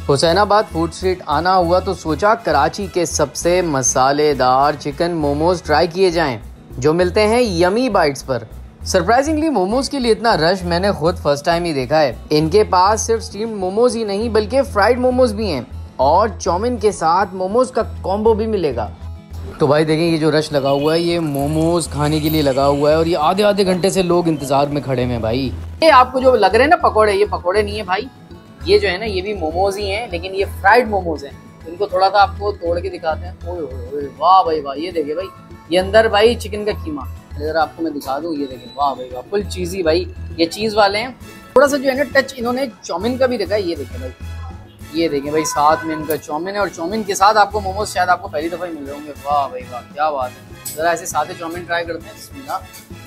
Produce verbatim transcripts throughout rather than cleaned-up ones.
Hussainabad food street आना हुआ तो सोचा कराची के सबसे मसालेदार चिकन मोमोज ट्राई किए जाएं, जो मिलते हैं यमी बाइट्स पर। सरप्राइजिंगली मोमोज के लिए इतना रश मैंने खुद फर्स्ट टाइम ही देखा है। इनके पास सिर्फ स्टीम्ड मोमोज ही नहीं बल्कि फ्राइड मोमोज भी हैं और चाउमीन के साथ मोमोज का कॉम्बो भी मिलेगा। तो भाई देखें, ये जो रश लगा हुआ है ये मोमोज खाने के लिए लगा हुआ है और ये आधे आधे घंटे से लोग इंतजार में खड़े हैं। भाई ये आपको जो लग रहे हैं ना पकौड़े, ये पकौड़े नहीं है भाई, ये जो है ना ये भी मोमोज ही हैं, लेकिन ये फ्राइड मोमोज हैं। इनको थोड़ा सा आपको तोड़ के दिखाते हैं। ओए ओए वाह भाई वाह, ये देखिए भाई, ये अंदर भाई चिकन का कीमा, अगर आपको मैं दिखा दूँ, ये देखिए वाह भाई वाह, फुल चीज़ी भाई, ये चीज़ वाले हैं। थोड़ा सा जो है ना टच इन्होंने चाउमीन का भी देखा है, ये देखिए भाई, ये देखिए भाई, साथ में इनका चाउमीन है और चाउमीन के साथ आपको मोमोज शायद आपको पहली दफ़ा ही मिल रहे होंगे। वाह भाई वाह, क्या बात है। ज़रा ऐसे सादे चाउमीन ट्राई करते हैं, बिस्मिल्लाह।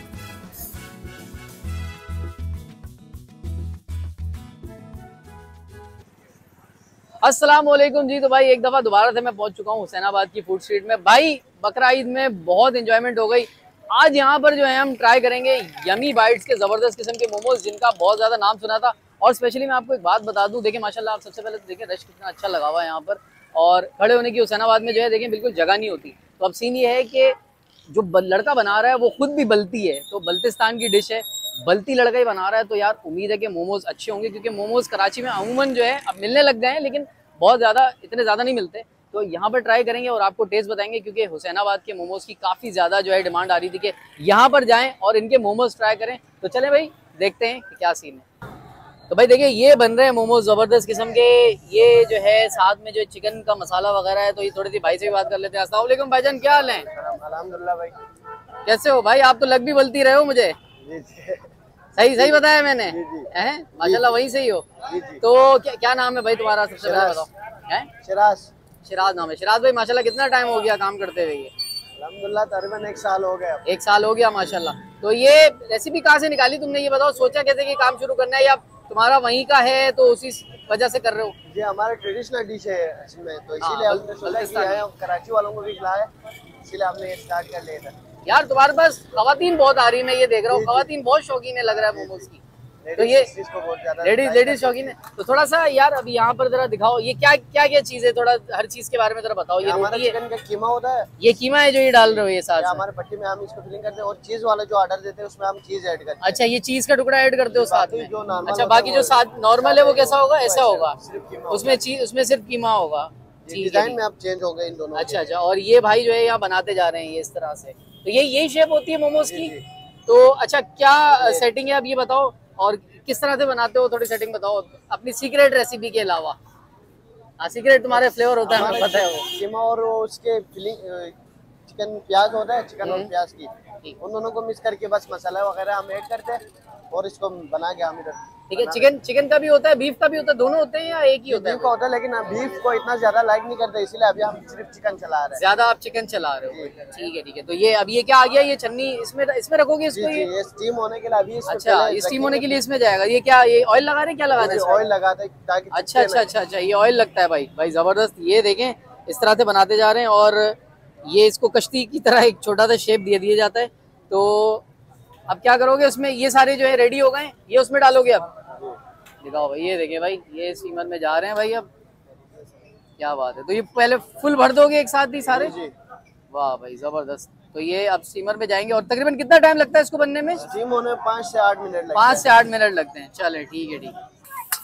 अस्सलाम वालेकुम जी। तो भाई एक दफ़ा दोबारा से मैं पहुंच चुका हूं हुसैनाबाद की फूड स्ट्रीट में। भाई बकरा ईद में बहुत एंजॉयमेंट हो गई। आज यहां पर जो है हम ट्राई करेंगे यमी बाइट्स के ज़बरदस्त किस्म के मोमोज, जिनका बहुत ज़्यादा नाम सुना था। और स्पेशली मैं आपको एक बात बता दूं, देखिए माशाल्लाह, आप सबसे पहले तो देखिए रश कितना अच्छा लगा हुआ है यहाँ पर, और खड़े होने की हुसैनाबाद में जो है देखिए बिल्कुल जगह नहीं होती। तो अब सीन ये है कि जो लड़का बना रहा है वो खुद भी बल्ती है, तो बल्तिस्तान की डिश है, बल्ती लड़का ही बना रहा है। तो यार उम्मीद है कि मोमोज अच्छे होंगे, क्योंकि मोमोज कराची में अमूमन जो है अब मिलने लग गए हैं, लेकिन बहुत ज़्यादा इतने ज़्यादा नहीं मिलते। तो यहाँ पर ट्राई करेंगे और आपको टेस्ट बताएंगे, क्योंकि हुसैनाबाद के मोमोज की काफ़ी ज़्यादा जो है डिमांड आ रही थी कि यहाँ पर जाएं और इनके मोमोज ट्राई करें। तो चलें भाई देखते हैं कि क्या सीन है। तो भाई देखिए ये बन रहे हैं मोमोज ज़बरदस्त किस्म के, ये जो है साथ में जो चिकन का मसाला वगैरह है। तो ये थोड़ी सी भाई से भी बात कर लेते हैं। अस्सलाम वालेकुम भाईजान, क्या हाल है? अल्हम्दुलिल्लाह भाई। कैसे हो भाई? आप तो लग भी बलती रहे हो मुझे। जी जी। सही सही बताया मैंने? जी जी। हैं माशाल्लाह, वहीं से ही हो। जी जी। तो क्या क्या नाम है भाई तुम्हारा, सबसे पहले बताओ। हैं? शिराज। शिराज नाम है। शिराज भाई माशाल्लाह कितना टाइम हो गया काम करते हुए? अल्हम्दुलिल्लाह तकरीबन एक साल हो गया। एक साल हो गया माशाल्लाह। तो ये रेसिपी कहाँ से निकाली तुमने, ये बताओ? सोचा कैसे कि काम शुरू करना है, या तुम्हारा वहीं का है तो उसी वजह से कर रहे हो? ये हमारा ट्रेडिशनल डिश है इसमें, तो इसीलिए हमने सोचा कि आए कराची वालों को भी खिलाए, इसीलिए हमने ये स्टार्ट कर लिया था। यार तुम्हारे पास खवातीन बहुत आ रही है, मैं ये देख रहा हूँ, खवातीन बहुत शौकीन है लग रहा है मोमोज की। तो ये लेडीज लेडीज शौकीन है। तो थोड़ा सा यार अभी यहाँ पर जरा दिखाओ, ये क्या क्या क्या चीज है, थोड़ा हर चीज के बारे में जरा बताओ। ये हमारा चिकन का कीमा होता है, ये कीमा है जो ये डाल रहे हो ये साथ? हमारे पट्टी में हम इसको फिलिंग करते हैं, और चीज वाला जो ऑर्डर देते हैं उसमें हम चीज ऐड करते हैं। अच्छा, ये चीज का टुकड़ा ऐड करते हो साथ में? जो अच्छा, बाकी जो साथ नॉर्मल है वो कैसा होगा? ऐसा होगा, उसमें चीज, उसमें सिर्फ कीमा होगा। डिजाइन में अब चेंज हो गए इन दोनों। अच्छा अच्छा। और ये भाई जो है यहाँ बनाते जा रहे हैं ये इस तरह से, तो ये यही शेप होती है मोमोज की? तो अच्छा, क्या सेटिंग है अब ये बताओ, और किस तरह से बनाते हो, थोड़ी सेटिंग बताओ अपनी सीक्रेट रेसिपी के अलावा। हाँ, सीक्रेट तुम्हारे फ्लेवर होता है, हमें पता है वो। कीमा और उसके फिलिंग चिकन प्याज होता है, चिकन और प्याज की, उन दोनों को मिक्स करके बस मसाला वगैरह हम ऐड करते हैं और इसको बना के हम इधर। ठीक है, चिकन चिकन का भी होता है, बीफ का भी होता है, दोनों होते हैं या एक ही होता है? बीफ का होता है, लेकिन बीफ को इतना ज्यादा लाइक नहीं करते, इसीलिए अभी हम सिर्फ चिकन चला रहे हैं। ज्यादा आप चिकन चला रहे हो? ठीक है ठीक है। तो ये अब ये क्या आ गया, ये छन्नी इसमें इसमें रखोगे इसको? जी, ये स्टीम होने के लिए अभी। अच्छा, ये स्टीम होने के लिए इसमें जाएगा। ये क्या, ये ऑयल लगा रहे हैं, क्या लगा रहे हैं? ऑयल लगाते हैं ताकि। अच्छा अच्छा अच्छा अच्छा, ये ऑयल लगता है भाई। भाई जबरदस्त, ये देखें इस तरह से बनाते जा रहे हैं, और ये इसको कश्ती की तरह एक छोटा सा शेप दे दिया जाता है। तो अब क्या करोगे उसमें? ये सारे जो है रेडी हो गए, ये उसमें डालोगे अब? दिखाओ भाई, ये देखें भाई, ये स्टीमर में जा रहे हैं भाई। अब क्या बात है। तो ये पहले फुल भर दोगे एक साथ ही सारे? वाह भाई जबरदस्त। तो ये अब स्टीमर में जाएंगे, और तकरीबन कितना टाइम लगता है इसको बनने में? स्टीम होने पाँच से आठ मिनट लगते हैं। पाँच से आठ मिनट लगते हैं। चले ठीक है ठीक है।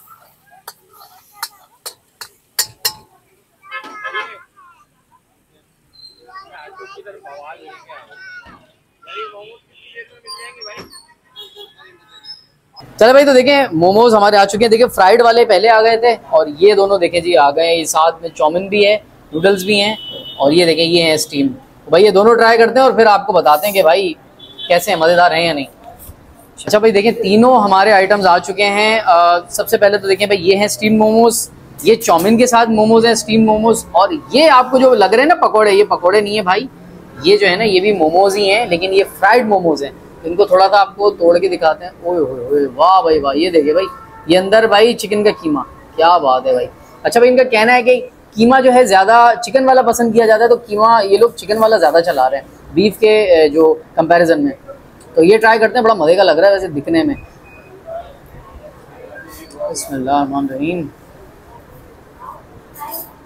चलो भाई, तो देखें मोमोज हमारे आ चुके हैं। देखिए फ्राइड वाले पहले आ गए थे, और ये दोनों देखें जी आ गए। ये साथ में चाउमीन भी है, नूडल्स भी हैं, और ये देखें ये हैं स्टीम। तो भाई ये दोनों ट्राई करते हैं और फिर आपको बताते हैं कि भाई कैसे हैं, मज़ेदार हैं या नहीं। अच्छा भाई देखें, तीनों हमारे आइटम्स आ चुके हैं। आ, सबसे पहले तो देखें भाई, ये हैं स्टीम मोमोज, ये चाउमीन के साथ मोमोज हैं, स्टीम मोमोज। और ये आपको जो लग रहे हैं ना पकौड़े, ये पकौड़े नहीं है भाई, ये जो है ना ये भी मोमोज ही हैं, लेकिन ये फ्राइड मोमोज हैं। इनको थोड़ा सा आपको तोड़ के दिखाते हैं। ओए ओए वाह भाई वाह, ये देखिए भाई, ये अंदर भाई चिकन का कीमा, क्या बात है भाई। अच्छा भाई, इनका कहना है कि कीमा जो है ज़्यादा चिकन वाला पसंद किया जाता है, तो कीमा ये लोग चिकन वाला ज़्यादा चला रहे हैं बीफ के जो कंपैरिजन में। तो ये ट्राई करते हैं, बड़ा मज़े का लग रहा है वैसे दिखने में। बिस्मिल्लाहिर्रहमानिर्रहीम।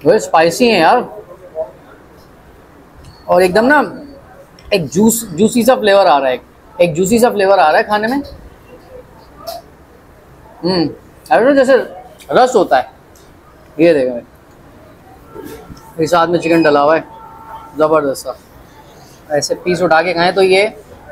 वो स्पाइसी है यार, और एकदम ना एक जूस जूसी सा फ्लेवर आ रहा है, एक जूसी सा फ्लेवर आ रहा है खाने में। हम्म अरे जैसे रस होता है। ये देखो भाई, इस साथ में चिकन डला हुआ है, ज़बरदस्त सा। ऐसे पीस उठा के खाएं तो ये।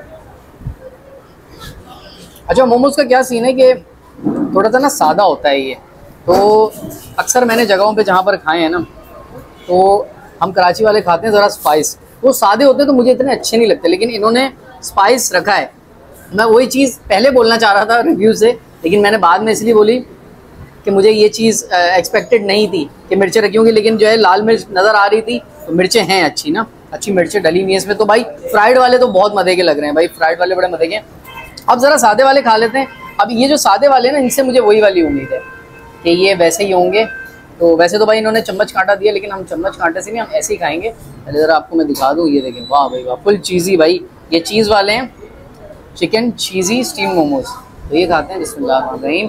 अच्छा, मोमोज का क्या सीन है कि थोड़ा सा ना सादा होता है ये, तो अक्सर मैंने जगहों पे जहाँ पर खाए हैं ना, तो हम कराची वाले खाते हैं ज़रा स्पाइस, वो सादे होते हैं तो मुझे इतने अच्छे नहीं लगते, लेकिन इन्होंने स्पाइस रखा है। मैं वही चीज़ पहले बोलना चाह रहा था रिव्यू से, लेकिन मैंने बाद में इसलिए बोली कि मुझे ये चीज़ एक्सपेक्टेड नहीं थी कि मिर्चें रखी होंगी, लेकिन जो है लाल मिर्च नज़र आ रही थी, तो मिर्चें हैं अच्छी ना, अच्छी मिर्चें डली हुई हैं इसमें। तो भाई फ्राइड वाले तो बहुत मज़े के लग रहे हैं भाई, फ्राइड वाले बड़े मज़े के। अब ज़रा सादे वाले खा लेते हैं। अब ये जो सादे वाले हैं ना, इनसे मुझे वही वाली उम्मीद है कि ये वैसे ही होंगे। तो वैसे तो भाई इन्होंने चम्मच कांटा दिया, लेकिन हम चम्मच कांटे से नहीं, हम ऐसे ही खाएंगे। पहले ज़रा आपको मैं दिखा दूँ, ये देखें, वाह भाई वाह, फुल चीज़ी भाई। ये चीज़ वाले हैं, चिकन चीज़ी स्टीम मोमोज। तो ये खाते हैं, बिस्मिल्लाहिर्रहमानिर्रहीम।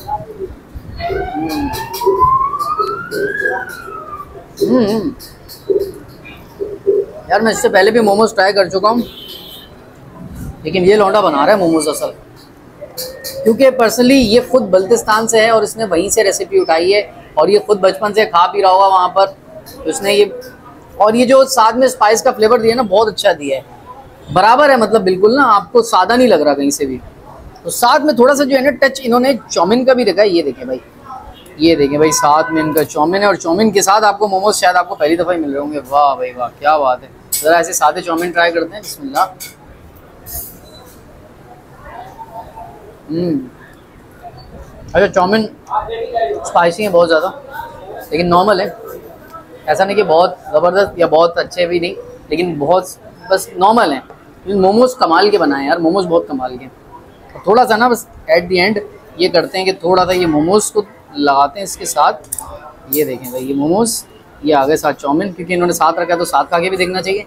हम्म यार, मैं इससे पहले भी मोमोज ट्राई कर चुका हूँ, लेकिन ये लौंडा बना रहा है मोमोज असल, क्योंकि पर्सनली ये खुद बल्तिस्तान से है और इसने वहीं से रेसिपी उठाई है, और ये खुद बचपन से खा पी रहा होगा वहाँ पर, तो इसने ये, और ये जो साथ में स्पाइस का फ्लेवर दिया ना, बहुत अच्छा दिया है, बराबर है, मतलब बिल्कुल ना आपको सादा नहीं लग रहा कहीं से भी। तो साथ में थोड़ा सा जो है ना टच इन्होंने चाउमीन का भी रखा है। ये देखें भाई, ये देखें भाई, साथ में इनका चाउमीन है, और चाउमीन के साथ आपको मोमोज शायद आपको पहली दफ़ा ही मिल रहे होंगे। वाह भाई वाह, क्या बात है। ज़रा ऐसे सादे चाउमीन ट्राई करते हैं, बिस्मिल्लाह। हम्म अच्छा, चाउमीन स्पाइसी है बहुत ज़्यादा, लेकिन नॉर्मल है, ऐसा नहीं कि बहुत ज़बरदस्त या बहुत अच्छे भी नहीं, लेकिन बहुत बस नॉर्मल है। मोमोज कमाल के बनाए यार, मोमोज बहुत कमाल के। थोड़ा सा ना बस एट दी एंड ये करते हैं कि थोड़ा सा ये मोमोज को लगाते हैं इसके साथ। ये देखें भाई, ये मोमोज, ये आ गए साथ चाउमीन, क्योंकि इन्होंने साथ रखा है तो साथ खा के भी देखना चाहिए।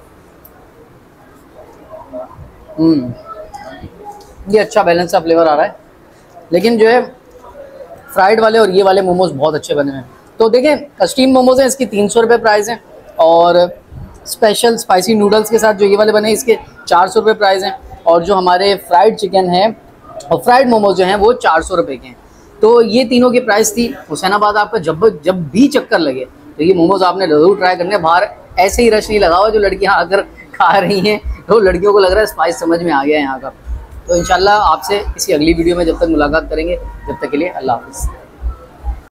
हम्म ये अच्छा बैलेंस सा फ्लेवर आ रहा है, लेकिन जो है फ्राइड वाले और ये वाले मोमोज बहुत अच्छे बने हैं। तो देखें, स्टीम मोमोज हैं, इसकी तीन सौ रुपये प्राइस है, और स्पेशल स्पाइसी नूडल्स के साथ जो ये वाले बने हैं इसके चार सौ रुपये प्राइस हैं, और जो हमारे फ्राइड चिकन है और फ्राइड मोमोज जो हैं वो चार सौ रुपये के हैं। तो ये तीनों की प्राइस थी। हुसैनाबाद आपका जब जब भी चक्कर लगे तो ये मोमोज आपने ज़रूर ट्राई करने। बाहर ऐसे ही रश नहीं लगा हुआ जो लड़कियां आकर खा रही हैं, तो लड़कियों को लग रहा है स्पाइस समझ में आ गया है यहाँ का। तो इंशाल्लाह आपसे किसी अगली वीडियो में जब तक मुलाकात करेंगे, जब तक के लिए अल्लाह हाफ़िज़।